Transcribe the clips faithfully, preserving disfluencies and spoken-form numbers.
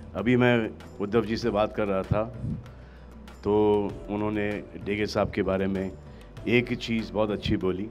अभी मैं उद्धव जी से बात कर रहा था तो उन्होंने डेगे साहब के बारे में एक चीज़ बहुत अच्छी बोली।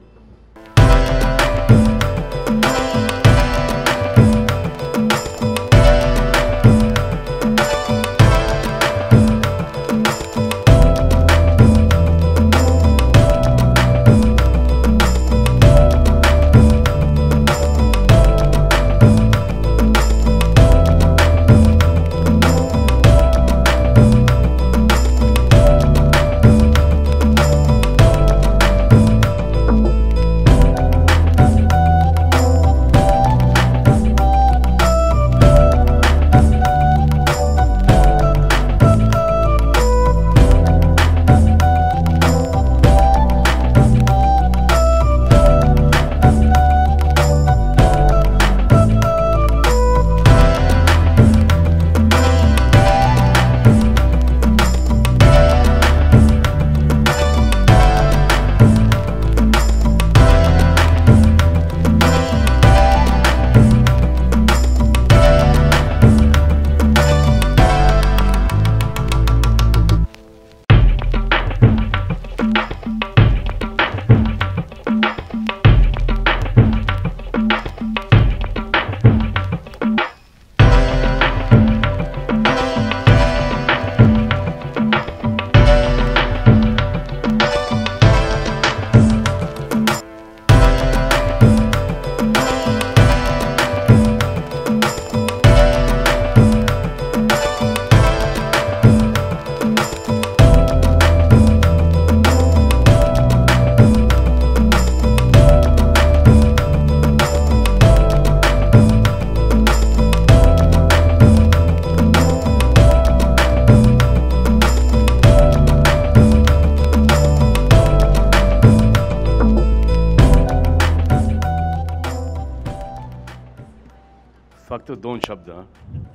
फक्त दोन शब्द। हां,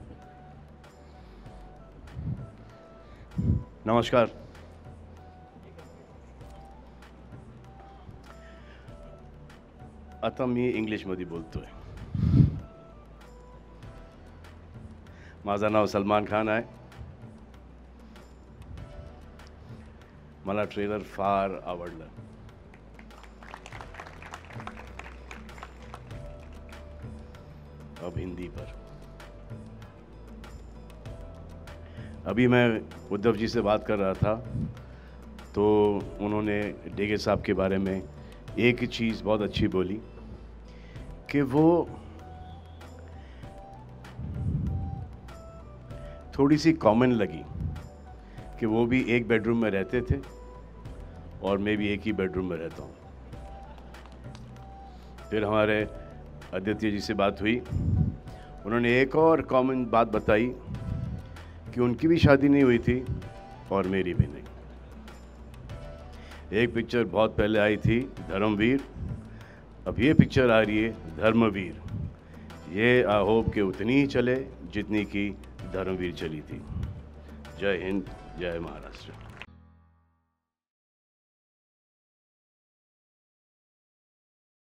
नमस्कार। आता मी इंग्लिशमध्ये बोलतोय। माझं नाव सलमान खान आहे। मला ट्रेलर फार आवडलं। अब हिंदी पर। अभी मैं उद्धव जी से बात कर रहा था तो उन्होंने डेगे साहब के बारे में एक चीज़ बहुत अच्छी बोली कि वो थोड़ी सी कॉमन लगी कि वो भी एक बेडरूम में रहते थे और मैं भी एक ही बेडरूम में रहता हूँ। फिर हमारे आदित्य जी से बात हुई, उन्होंने एक और कॉमन बात बताई कि उनकी भी शादी नहीं हुई थी और मेरी भी नहीं। एक पिक्चर बहुत पहले आई थी धर्मवीर, अब ये पिक्चर आ रही है धर्मवीर। ये आई होप कि उतनी ही चले जितनी की धर्मवीर चली थी। जय हिंद, जय महाराष्ट्र।